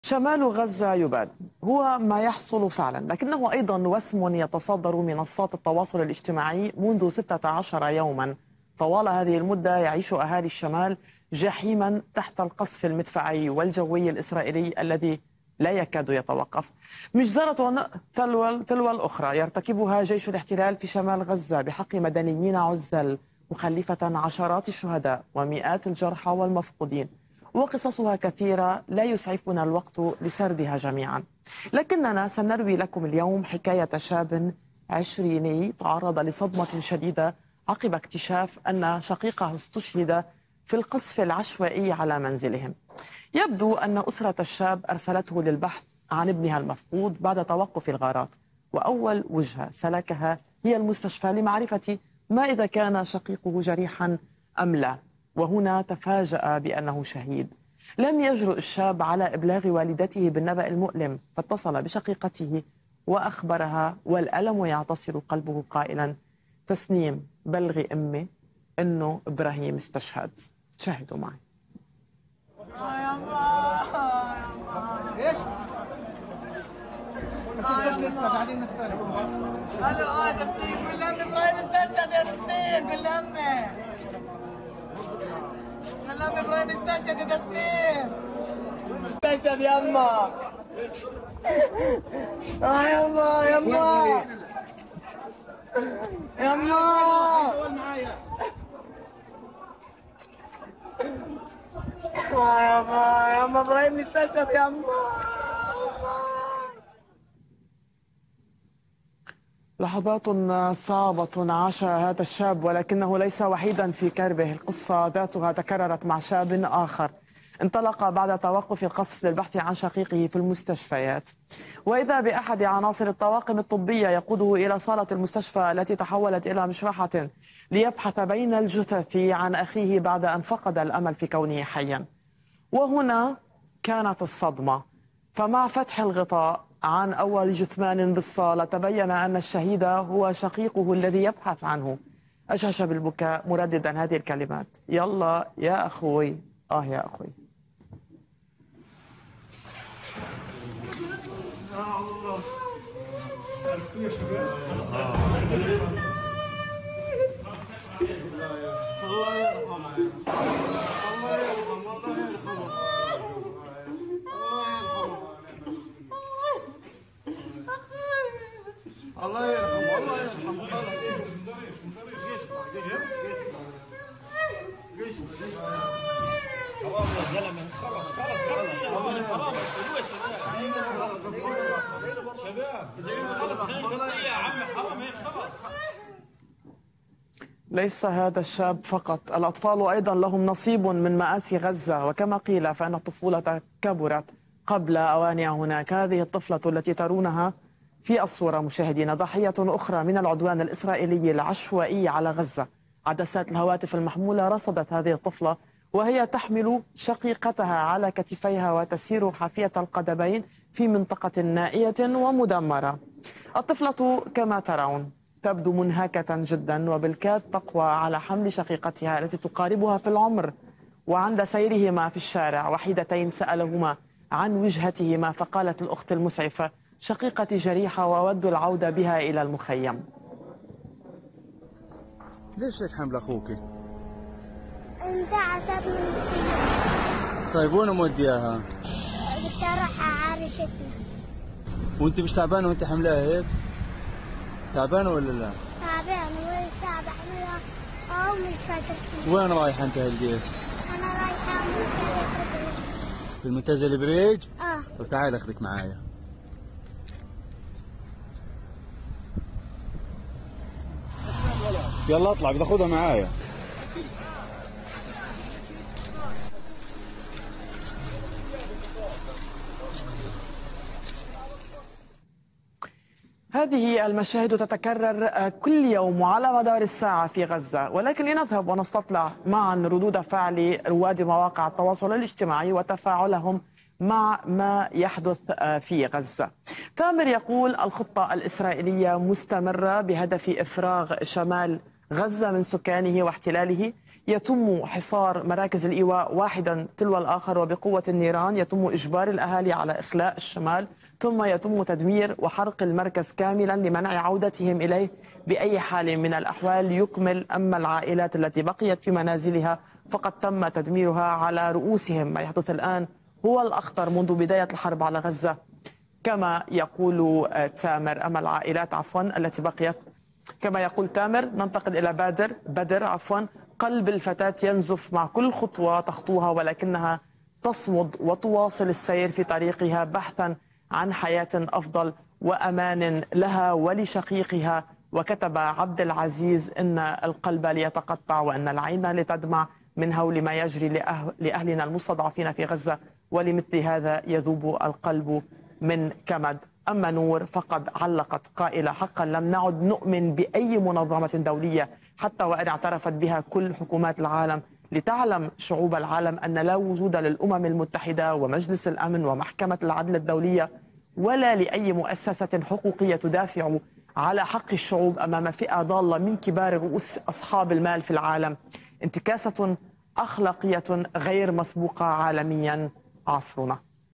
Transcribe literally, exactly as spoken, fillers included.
شمال غزة يباد هو ما يحصل فعلا، لكنه أيضا وسم يتصدر منصات التواصل الاجتماعي منذ ستة عشر يوما. طوال هذه المدة يعيش أهالي الشمال جحيما تحت القصف المدفعي والجوي الإسرائيلي الذي لا يكاد يتوقف. مجزرة تلو, تلو الأخرى يرتكبها جيش الاحتلال في شمال غزة بحق مدنيين عزل، مخلفة عشرات الشهداء ومئات الجرحى والمفقودين، وقصصها كثيرة لا يسعفنا الوقت لسردها جميعا. لكننا سنروي لكم اليوم حكاية شاب عشريني تعرض لصدمة شديدة عقب اكتشاف أن شقيقه استشهد في القصف العشوائي على منزلهم. يبدو أن أسرة الشاب أرسلته للبحث عن ابنها المفقود بعد توقف الغارات، وأول وجهة سلكها هي المستشفى لمعرفة ما إذا كان شقيقه جريحا أم لا. وهنا تفاجأ بأنه شهيد. لم يجرؤ الشاب على إبلاغ والدته بالنبأ المؤلم، فاتصل بشقيقته وأخبرها، والألم يعتصر قلبه قائلا: تسنيم، بلغي أمي إنه إبراهيم استشهد. شاهدوا معي. ايش؟ اه لسه قاعدين نستنى. الو اه تسنيم، قول لامي ابراهيم استشهد يا تسنيم، قول لامي. قول لامي ابراهيم استشهد يا تسنيم. استشهد يما. اه يما يما. يما. يما يما ابراهيم استشهد يما. لحظات صعبة عاشها هذا الشاب، ولكنه ليس وحيدا في كربه. القصة ذاتها تكررت مع شاب آخر انطلق بعد توقف القصف للبحث عن شقيقه في المستشفيات، وإذا بأحد عناصر الطواقم الطبية يقوده إلى صالة المستشفى التي تحولت إلى مشرحة ليبحث بين الجثث عن أخيه بعد أن فقد الأمل في كونه حيا. وهنا كانت الصدمة، فمع فتح الغطاء عن أول جثمان بالصالة تبين أن الشهيد هو شقيقه الذي يبحث عنه. أجهش بالبكاء مرددا هذه الكلمات: يلا يا أخوي، آه يا أخوي. عرفتوا يا شباب؟ الله يرحمه، الله يرحمه، الله يرحمه، الله يرحمه، الله يرحمه، خلاص يا زلمه، خلاص خلاص خلاص شباب خلاص خلاص يا عم، حرام هيك خلاص. ليس هذا الشاب فقط، الأطفال أيضا لهم نصيب من مآسي غزة، وكما قيل فإن الطفولة كبرت قبل أوانها. هناك هذه الطفلة التي ترونها في الصورة مشاهدين ضحية أخرى من العدوان الإسرائيلي العشوائي على غزة. عدسات الهواتف المحمولة رصدت هذه الطفلة وهي تحمل شقيقتها على كتفيها وتسير حافية القدمين في منطقة نائية ومدمرة. الطفلة كما ترون تبدو منهكة جدا، وبالكاد تقوى على حمل شقيقتها التي تقاربها في العمر. وعند سيرهما في الشارع وحيدتين سألهما عن وجهتهما، فقالت الأخت المسعفة: شقيقتي جريحة وأود العودة بها إلى المخيم. ليش هيك حمل أخوك؟ انت عصبني من طيب وين مودياها؟ بدي اروح على عرشتنا. وانت مش تعبانه وانت حملاها هيك؟ تعبانه ولا لا؟ تعبانه ولسه بحملها او مش قادرة. وين رايحه انت هالقيت؟ انا رايحه منتزه البريج. في المنتزه البريج؟ اه. طب تعال اخذك معايا. يلا اطلع، بدي اخذها معايا. هذه المشاهد تتكرر كل يوم وعلى مدار الساعة في غزة، ولكن لنذهب ونستطلع معا ردود فعل رواد مواقع التواصل الاجتماعي وتفاعلهم مع ما يحدث في غزة. تامر يقول: الخطة الإسرائيلية مستمرة بهدف إفراغ شمال غزة من سكانه واحتلاله. يتم حصار مراكز الإيواء واحدا تلو الآخر وبقوة النيران، يتم إجبار الأهالي على إخلاء الشمال، ثم يتم تدمير وحرق المركز كاملا لمنع عودتهم إليه بأي حال من الأحوال. يكمل أما العائلات التي بقيت في منازلها فقد تم تدميرها على رؤوسهم. ما يحدث الآن هو الأخطر منذ بداية الحرب على غزة كما يقول تامر. أما العائلات عفوا التي بقيت كما يقول تامر. ننتقل إلى بادر بدر عفوا قلب الفتاة ينزف مع كل خطوة تخطوها، ولكنها تصمد وتواصل السير في طريقها بحثا عن حياة أفضل وأمان لها ولشقيقها. وكتب عبد العزيز إن القلب ليتقطع وأن العين لتدمع من هول ما يجري لأهل لأهلنا المستضعفين في غزة، ولمثل هذا يذوب القلب من كمد. أما نور فقد علقت قائلة: حقا لم نعد نؤمن بأي منظمة دولية حتى وإن اعترفت بها كل حكومات العالم. لتعلم شعوب العالم أن لا وجود للأمم المتحدة ومجلس الأمن ومحكمة العدل الدولية ولا لأي مؤسسة حقوقية تدافع على حق الشعوب أمام فئة ضالة من كبار رؤوس أصحاب المال في العالم. انتكاسة أخلاقية غير مسبوقة عالميا عصرنا.